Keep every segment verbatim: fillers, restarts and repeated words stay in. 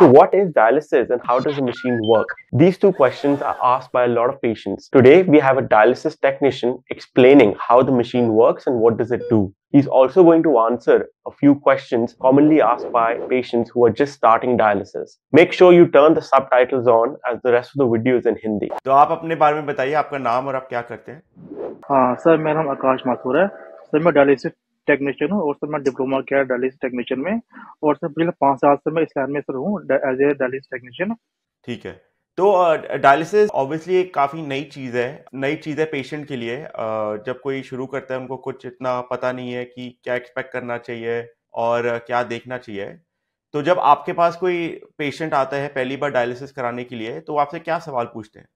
So what is dialysis and how does the machine work? These two questions are asked by a lot of patients. Today we have a dialysis technician explaining how the machine works and what does it do. He's also going to answer a few questions commonly asked by patients who are just starting dialysis. Make sure you turn the subtitles on as the rest of the video is in Hindi. तो आप अपने बारे में बताइए, आपका नाम और आप क्या करते हैं? हाँ सर, मेरा नाम आकाश माथुर है। सर मैं डायलिसिस टेक्नीशियन हूँ और सर मैं डिप्लोमा किया है डायलिसिस टेक्नीशियन में, और सर पिछले पाँच साल से मैं इस लाइन में सर हूँ एज ए डायलिसिस टेक्नीशियन। ठीक है। तो डायलिसिस ऑब्वियसली एक काफ़ी नई चीज़ है नई चीज़ है पेशेंट के लिए। uh, जब कोई शुरू करता है उनको कुछ इतना पता नहीं है कि क्या एक्सपेक्ट करना चाहिए और क्या देखना चाहिए। तो जब आपके पास कोई पेशेंट आता है पहली बार डायलिसिस कराने के लिए, तो आपसे क्या सवाल पूछते हैं?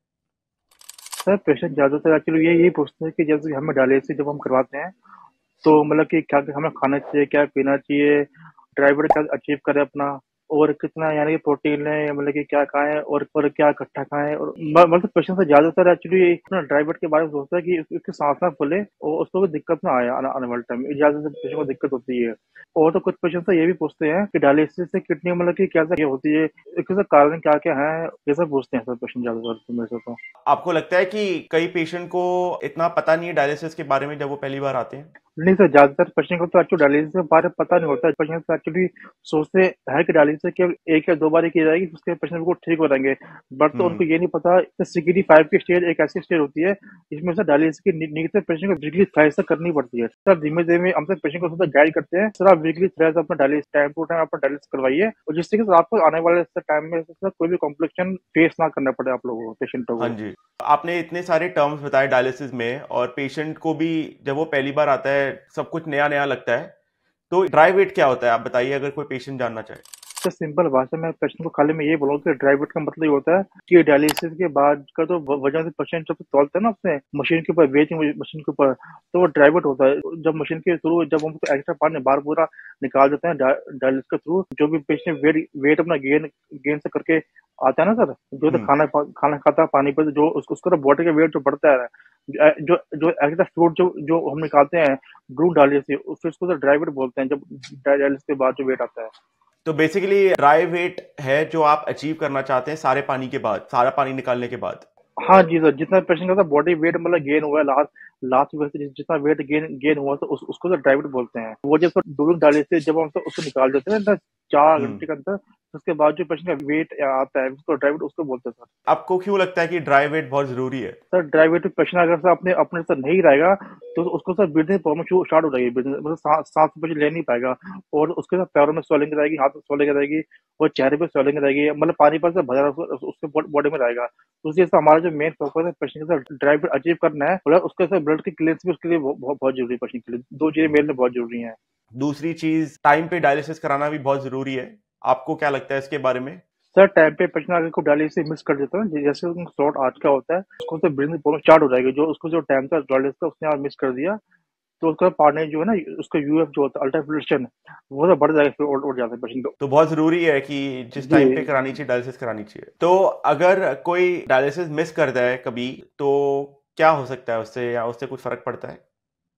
सर पेशेंट ज़्यादातर एक्चुअली ये यही पूछते हैं कि जैसे हमें डायलिसिस जब हम करवाते हैं तो मतलब कि क्या क्या हमें खाना चाहिए, क्या पीना चाहिए, ड्राइवर क्या अचीव करे अपना, और कितना यानी कि प्रोटीन है, मतलब कि क्या खाएं और और क्या इकट्ठा खाएं। और म- मतलब पेशेंट से ज्यादातर एक्चुअली ड्राइवर के बारे में सोचता है कि उस- उसकी सांस ना फूले और उसको कोई दिक्कत ना आए आने आने वाले टाइम में। ज्यादातर पेशेंट को दिक्कत होती है। और तो कुछ पेशेंट से ये भी पूछते हैं कि डायलिसिस से किडनी मतलब कि क्या क्या होती है, इसके कारण क्या क्या है, ये सब पूछते हैं सर पेशेंट ज्यादातर तो मेरे से तो। आपको लगता है कि कई पेशेंट को इतना पता नहीं है डायलिसिस के बारे में जब वो पहली बार आते हैं? नहीं सर, ज्यादातर पेशेंट को तो एक्चुअली डायलिसिस के बारे में पता नहीं होता है। पेशेंट तो एक्चुअली सोचते हैं कि डायलिसिस केवल एक या दो बार ही की जाएगी, उसके पेशेंट को ठीक हो जाएंगे। बट तो हम्म उनको ये नहीं पता सिक्सटी फाइव की स्टेज एक ऐसी स्टेज होती है जिसमें से डायलिसिस की नी- नीड से पेशेंट को वीकली थ्राइस तक करनी पड़ती है। सर धीमे धीमे हम सब पेशेंट को गाइड करते हैं, सर आप वीकली थ्राइस अपना डायलिसिस टाइम टू टाइम अपना डायलिसिस करवाइए, और जिससे कि सर आपको आने वाले टाइम में सर कोई भी कॉम्प्लिकेशन फेस ना करना पड़े आप लोगों को, पेशेंटों हाँ को। जी। आपने इतने सारे टर्म्स बताए डायलिसिस में, और पेशेंट को भी जब वो पहली बार आता है सब कुछ नया नया लगता है। तो ड्राई वेट क्या होता है, आप बताइए अगर कोई पेशेंट जानना चाहे। तो सिंपल भाषा में पेशेंट को खाली मैं ये बोलूँ कि ड्राई वेट का मतलब ये होता है कि डायलिसिस के बाद का तो व- वजन से पेशेंट जब तौलते हैं ना अपने मशीन के ऊपर, वेट मशीन के ऊपर, तो वो ड्राई वेट होता है। जब मशीन के थ्रू जब हम एक्स्ट्रा पानी बाहर पूरा निकाल देते हैं डायलिसिस के थ्रू, जो भी पेशेंट वेट वेट अपना गेन गेन से करके आता है ना सर, जो तो हम्म खाना खाना खाता है पानी पर, जो उस, उसका बॉडी का वेट जो बढ़ता है, जो जो एक्स्ट्रा फ्लूइड जो जो हम निकालते हैं ड्रू डायलिसिस, फिर उसको ड्राई वेट बोलते हैं जब डायलिसिस के बाद जो वेट आता है। तो बेसिकली ड्राई वेट है जो आप अचीव करना चाहते हैं सारे पानी के बाद, सारा पानी निकालने के बाद। हाँ जी सर, जितना पेशेंट का बॉडी वेट मतलब गेन हुआ है लास्ट लास्ट वीक से, जितना वेट गेन गेन हुआ तो उस, उसको तो ड्राइवेट बोलते हैं। वो जब दूध डाले से जब हम तो उसको निकाल देते हैं ना चार हम्म घंटे के अंदर, उसके बाद जो पेशेंट का वेट आता है उसको ड्राइवेट उसको बोलते हैं सर। आपको क्यों लगता है कि ड्राई वेट बहुत जरूरी है? सर ड्राइवेट पेशेंट अगर सर अपने अपने से नहीं रहेगा तो उसको सर ब्रीदिंग प्रॉब्लम स्टार्ट हो जाएगी, breathing- मतलब सांस सांस पेशेंट ले नहीं पाएगा, और उसके साथ पैरों में स्वेलिंग रहेगी, हाथ में स्वेलिंग रहेगी, और चेहरे पे स्वेलिंग रहेगी, मतलब पानी पर से भरा उसको- उसके बॉडी में रहेगा। तो उसी से हमारा जो मेन फोकस है पेशेंट के साथ ड्राइवेट अचीव करना है, मतलब उसके साथ ब्लड की क्लियरेंस भी उसके लिए बहुत बहुत बहुत जरूरी है। पेशेंट के लिए दो चीजें मेरे लिए बहुत जरूरी है। दूसरी चीज, टाइम पे डायलिसिस कराना भी बहुत जरूरी है। आपको क्या लगता है इसके बारे में? सर टाइम पे पेशेंट अगर को डायलिसिस मिस कर देता है, जैसे उनको शॉर्ट आज का होता है, उसको तो ब्रीदिंग प्रॉब्लम स्टार्ट हो जाएगी। जो उसको जो टाइम था डायलिसिस का उसने मिस कर दिया, तो उसका पानी जो है ना, उसका यूएफ जो होता है अल्ट्राफिल्ट्रेशन, वो तो बढ़ जाएगा, फिर और उड़ जाता है पेशेंट को। तो बहुत जरूरी है कि जिस जी टाइम पे करानी चाहिए डायलिसिस करानी चाहिए। तो अगर कोई डायलिसिस मिस करता है कभी, तो क्या हो सकता है उससे, या उससे कुछ फर्क पड़ता है?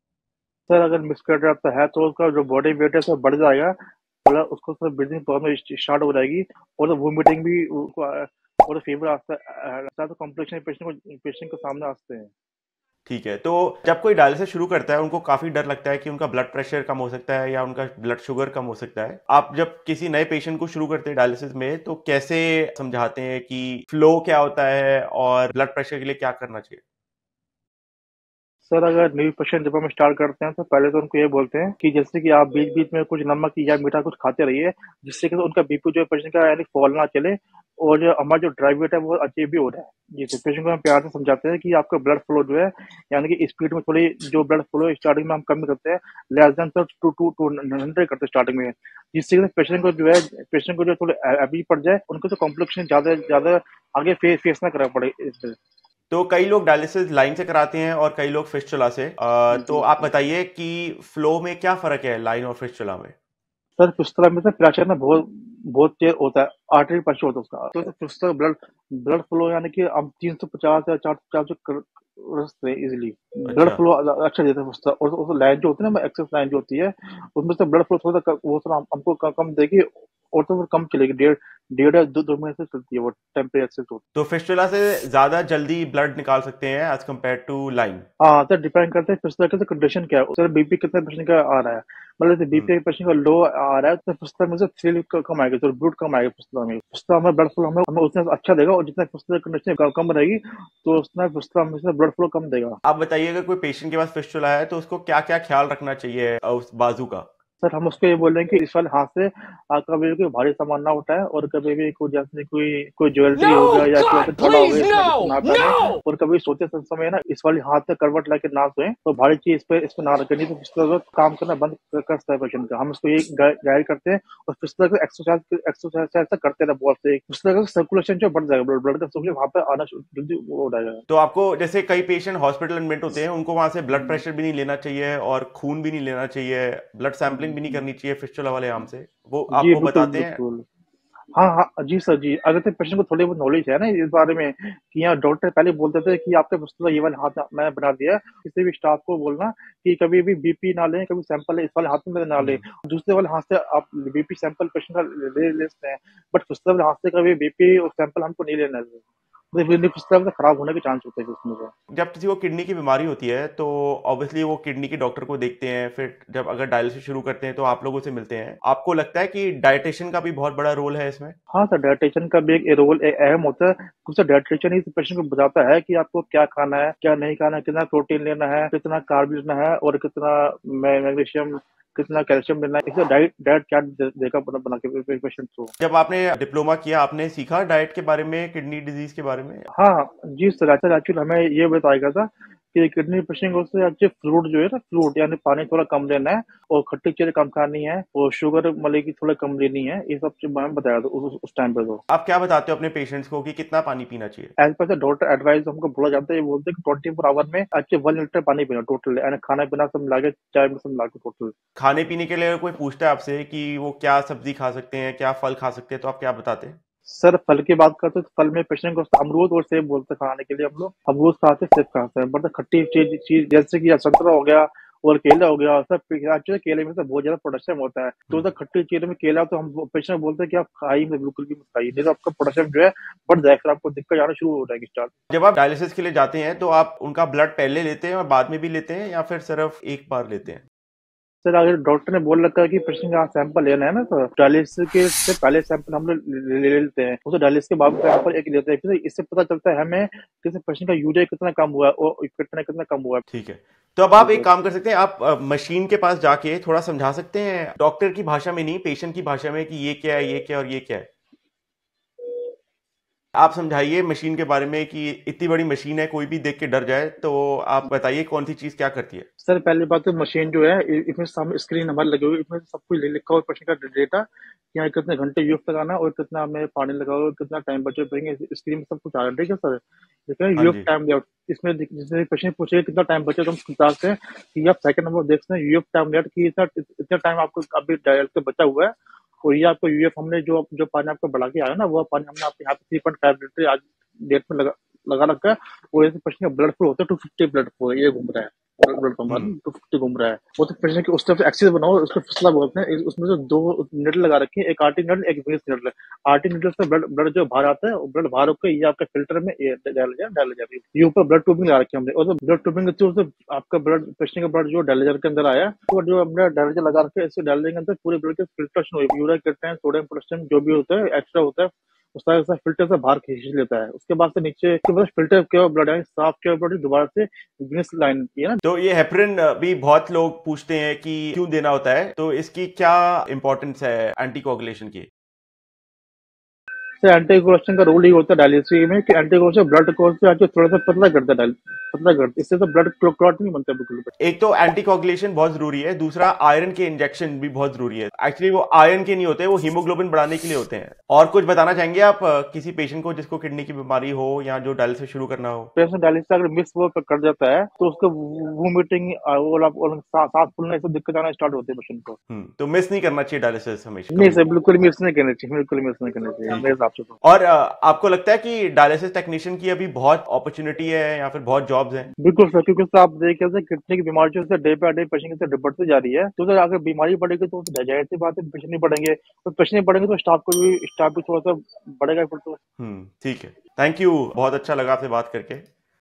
सर, अगर मिस कर जाता है तो उसका जो बॉडी वेट है सर बढ़ जाएगा, मतलब उसको सर ब्रीदिंग प्रॉब्लम स्टार्ट हो जाएगी, और वोमिटिंग भी उसको आ- और फीवर आता है, आता है तो कॉम्प्लिकेशन पेशेंट को पेशेंट के सामने आते हैं। ठीक है। तो जब कोई डायलिसिस शुरू करता है उनको काफी डर लगता है कि उनका ब्लड प्रेशर कम हो सकता है या उनका ब्लड शुगर कम हो सकता है। आप जब किसी नए पेशेंट को शुरू करते हैं डायलिसिस में, तो कैसे समझाते हैं कि फ्लो क्या होता है और ब्लड प्रेशर के लिए क्या करना चाहिए? सर अगर न्यू पेशेंट जब हम स्टार्ट करते हैं तो पहले तो उनको ये बोलते हैं कि जैसे कि आप बीच बीच में कुछ नमक या मीठा कुछ खाते रहिए, जिससे कि उनका बीपी जो पेशेंट का यानी फॉल ना चले, और जो हमारा जो ड्राई वेट है वो अचीव भी हो रहा है। जी, पेशेंट को हम प्यार से समझाते हैं कि आपका ब्लड फ्लो जो है, यानी कि स्पीड में थोड़ी जो ब्लड फ्लो स्टार्टिंग में हम कम करते हैं, less than two two two hundred करते हैं स्टार्टिंग में, जिससे कि पेशेंट को जो है पेशेंट को जो थोड़ी हैबिट पड़ जाए, उनको तो कॉम्प्लिकेशन ज्यादा ज्यादा आगे फेस फेस ना करना पड़े इससे। तो कई लोग डायलिसिस लाइन से कराते हैं और कई लोग फिस्टुला से। अ, तो जी आप बताइए कि फ्लो में क्या फर्क है लाइन और फिस्टुला में? सर, फिस्टुला में तो प्रेशर ना बहुत बहुत तेज होता है, आर्टरी प्रेशर होता है उसका, तो फिस्टुला ब्लड ब्लड फ्लो यानी कि हम तीन सौ पचास या चार सौ पचास कर कर सकते हैं इजिली। ब्लड अच्छा। फ्लो अच्छा देता है फिस्टुला, और और लाइन जो होती है ना एक्सेस लाइन जो होती है, उसमें से ब्लड फ्लो थोड़ा सा क- वो थोड़ा हम- हमको क- कम देगी, और तो वो कम चलेगी, डेढ़ डेढ़ या दो दो महीने से चलती है वो टेम्परेचर से। तो तो फिस्टुला से ज्यादा जल्दी ब्लड निकाल सकते हैं एज कम्पेयर टू लाइन? हाँ सर, डिपेंड करता है फिस्टुला का कंडीशन क्या है सर, बीपी कितने पेशेंट का आ रहा है। मतलब बीपी पेशेंट का लो आ रहा है तो फिस्टुला में से थ्रिल कम आएगा, तो ब्लड कम आएगा फिस्टुला में। फिस्टुला में ब्लड फ्लो हमें हमें उतना अच्छा देगा, और जितना फिस्टुला कंडीशन कम रहेगी तो उतना फिस्टुला में से ब्लड फ्लो कम देगा। आप बताइए, अगर कोई पेशेंट के पास फिस्टुला है तो उसको क्या क्या ख्याल रखना चाहिए अ, उस बाजू का? सर हम उसको ये बोल रहे हैं कि इस वाले हाथ से आप कभी भी कोई भारी सामान ना उठाए, और कभी भी कोई जैसे कोई कोई ज्वेलरी हो गया या कोई ऐसा खड़ा हो गया इसमें ना पहने, और कभी सोते समय ना इस वाले हाथ से करवट लाके ना सोए, तो भारी चीज इस पे इस पे ना रखें, नहीं तो फिस्टुला काम करना बंद कर कर सकता है पेशेंट का। हम इसको ये गाइड करते हैं, और फिस्टुला को एक्सरसाइज एक्सरसाइज करते रहना बहुत से, फिस्टुला का सर्कुलेशन जो बढ़ जाएगा, ब्लड ब्लड का सर्कुलेशन वहां पे आना जल्दी वो हो जाएगा। तो आपको, जैसे कई पेशेंट हॉस्पिटल एडमिट होते हैं, उनको वहां से ब्लड प्रेशर भी नहीं लेना चाहिए और खून भी नहीं लेना चाहिए, ब्लड सैंपलिंग भी नहीं करनी चाहिए फिस्टुला वाले आर्म से, वो जी आपको बिल्कुल बताते हैं? बिल्कुल। हाँ हाँ जी सर जी, अगर तो पेशेंट को थोड़ी बहुत नॉलेज है ना इस बारे में, कि यहाँ डॉक्टर पहले बोलते थे कि आपका फिस्टुला ये वाले हाथ मैंने बना दिया है, किसी भी स्टाफ को बोलना कि कभी भी बीपी ना लें, कभी सैंपल इस वाले हाथ में ना लें, दूसरे वाले हाथ से आप बीपी सैंपल पेशेंट का ले ले सकते हैं, बट फिस्टुला वाले हाथ से कभी बीपी और सैंपल हमको नहीं लेना है, फिस्टुला खराब होने के चांस होते हैं उसमें से। जब किसी को किडनी की बीमारी होती है तो ऑब्वियसली वो किडनी के डॉक्टर को देखते हैं, फिर जब अगर डायलिसिस शुरू करते हैं तो आप लोगों से मिलते हैं। आपको लगता है कि डाइटेशन का भी बहुत बड़ा रोल है इसमें? हाँ सर, डाइटेशन का भी एक रोल अहम होता है, क्योंकि डाइटेशन ही पेशेंट को बताता है कि आपको क्या खाना है, क्या नहीं खाना है, कितना प्रोटीन लेना है, कितना कार्ब लेना है, और कितना मैग्नीशियम, कितना कैल्शियम लेना है। इसे डाइट डाइट चार्ट देगा बना बना के पेशेंट को। जब आपने डिप्लोमा किया, आपने सीखा डाइट के बारे में, किडनी डिजीज के बारे में? हाँ जी सर, सर एक्चुअली हमें ये बताया गया था कि किडनी पेशेंट को एक्चुअली फ्रूट जो है ना, फ्रूट यानी पानी थोड़ा कम लेना है, और खट्टी चीजें कम खानी है, और शुगर मतलब की थोड़ा कम लेनी है, ये सब चीज हमें बताया था उस, उस टाइम पे। तो आप क्या बताते हो अपने पेशेंट्स को कि कितना पानी पीना चाहिए? एज पर डॉक्टर एडवाइस हमको बोला जाता है, ये बोलते हैं कि ट्वेंटी फोर आवर में अच्छे वन लीटर पानी पीना टोटल, यानी खाना पीना सब मिला के, चाय में सब मिला के टोटल। खाने पीने के लिए अगर कोई पूछता है आपसे कि वो क्या सब्जी खा सकते हैं, क्या फल खा सकते हैं, तो आप क्या बताते हैं? सर फल की बात करते हैं तो फल में पेशेंट को अमरूद और सेब बोलते हैं खाने के लिए, हम लोग अमरूद खाते हैं, सेब खाते हैं, बट खट्टी चीज चीज जैसे कि संतरा हो गया और केला हो गया, सब एक्चुअली केले में तो बहुत ज्यादा प्रोडक्शन होता है, तो उधर खट्टी चीज में केला तो हम पेशेंट बोलते हैं कि आप खाइए बिल्कुल भी मत खाइए, नहीं तो आपका प्रोडक्शन जो है बढ़ जाएगा, फिर आपको दिक्कत आना शुरू हो जाएगी स्टार्ट। जब आप डायलिसिस के लिए जाते हैं तो आप उनका ब्लड पहले लेते हैं और बाद में भी लेते हैं, या फिर सिर्फ एक बार लेते हैं? सर अगर डॉक्टर ने बोल रखा है कि पेशेंट का सैंपल लेना है ना, तो डायलिसिस के से पहले सैंपल हम लोग ले, ले लेते हैं, उसे डायलिसिस के बाद सैंपल एक लेते हैं, फिर इससे पता चलता है हमें कि पेशेंट का यूरिया कितना कम हुआ है और कितना कितना कम हुआ है। ठीक है, तो अब आप एक काम कर सकते हैं, आप अ, मशीन के पास जाके थोड़ा समझा सकते हैं, डॉक्टर की भाषा में नहीं, पेशेंट की भाषा में, कि ये क्या है, ये क्या है और ये क्या है। आप समझाइए मशीन के बारे में कि इतनी बड़ी मशीन है, कोई भी देख के डर जाए, तो आप बताइए कौन सी चीज क्या करती है। सर पहली बात तो मशीन जो है इ- इसमें सामने स्क्रीन हमारी लगी हुई, इसमें सब कुछ लिखा हुआ पेशेंट का डेटा, यहाँ कितने घंटे यूएफ लगाना और कितना हमें पानी लगाओ और कितना टाइम बचे पाएंगे, स्क्रीन में सब कुछ आ रहा है, ठीक है सर। लेकिन हाँ यूएफ जी। टाइम लेआउट इसमें दिख- जिसमें पेशेंट पूछेगा कितना टाइम बचे तो हम बता सकते हैं कि आप सेकंड नंबर देख सकते हैं यूएफ टाइम लेआउट की, इतना इतना टाइम आपको अभी डायल के बचा हुआ है, और ये आपको यूएफ हमने जो जो पानी आपको बढ़ा के आया ना, वो पानी हमने आपके यहाँ पे थ्री पॉइंट फाइव लीटर आज डेट में लगा लगा रखा है, और ऐसे पेशेंट का ब्लड फ्लो होता है टू फिफ्टी ब्लड फ्लो ये घूम रहा है, ब्लड पंप हम्म। टू फिफ्टी घूम रहा है, वो तो पेशेंट की उस तरफ से एक्सेस बनाओ, उसको फिसला बोलते हैं, उसमें से दो निडल लगा रखी है, एक आरटी निडल एक विनिस निडल। आरटी निडल से ब्लड ब्लड जो बाहर आता है, ब्लड बाहर होकर ये आपका फिल्टर में ये डाल जा डाल जाती है, ये ऊपर ब्लड ट्यूबिंग लगा रखी है हमने, और ब्लड ट्यूबिंग के थ्रू से आपका ब्लड पेशेंट का ब्लड जो डायलिजर के अंदर आया, तो जो हमने डायलिजर लगा रखे इससे डायलिजर के अंदर पूरे ब्लड के फिल्ट्रेशन हो, यूरिया कहते हैं, सोडियम पोटेशियम जो भी होता है एक्स्ट्रा होता है, उसका ऐसा फिल्टर से बाहर खींच लेता है, उसके बाद से नीचे के बाद फिल्टर किया ब्लड है, साफ किया ब्लड दोबारा से विनिस लाइन की है ना। तो ये हेपरिन भी बहुत लोग पूछते हैं कि क्यों देना होता है, तो इसकी क्या इंपॉर्टेंस है एंटीकोगुलेशन की? सर एंटीकोगुलेशन का रोल ये होता है डायलिसिस में कि एंटीकोगुलेशन ब्लड को से थोड़ा सा पतला करता है, डायल पतला करता है, इससे तो ब्लड क्लॉट नहीं बनता बिल्कुल। एक तो एंटीकोगुलेशन बहुत जरूरी है, दूसरा आयरन के इंजेक्शन भी बहुत जरूरी है। एक्चुअली वो आयरन के नहीं होते, वो हीमोग्लोबिन बढ़ाने के लिए होते हैं। और कुछ बताना चाहेंगे आप अ, किसी पेशेंट को जिसको किडनी की बीमारी हो या जो डायलिसिस शुरू करना हो? पेशेंट डायलिसिस अगर मिस वो कर जाता है तो उसको वोमिटिंग और सांस फूलने से दिक्कत आना स्टार्ट होती है पेशेंट को। हम्म तो मिस नहीं करना चाहिए डायलिसिस हमेशा नहीं कभी सर, भी। बिल्कुल मिस नहीं करना चाहिए, बिल्कुल मिस नहीं करना चाहिए ठीक मेरे है। हिसाब हिसाब से तो। और अ, आपको लगता है कि डायलिसिस टेक्नीशियन की अभी बहुत अपॉर्चुनिटी है या फिर बहुत जॉब्स हैं? बिल्कुल सर, क्योंकि सर आप देखिए सर कितने की बीमारी जो है डे बाय डे पेशेंट से बढ़ती जा रही है, तो सर अगर बीमारी बढ़ेगी तो जाहिर सी बात है पेशेंट नहीं बढ़ेंगे, तो पेशेंट नहीं बढ़ेंगे तो स्टाफ को भी स्टाफ भी थोड़ा सा बढ़ेगा फिर तो। हम्म, ठीक है। थैंक यू, बहुत अच्छा लगा आपसे बात करके।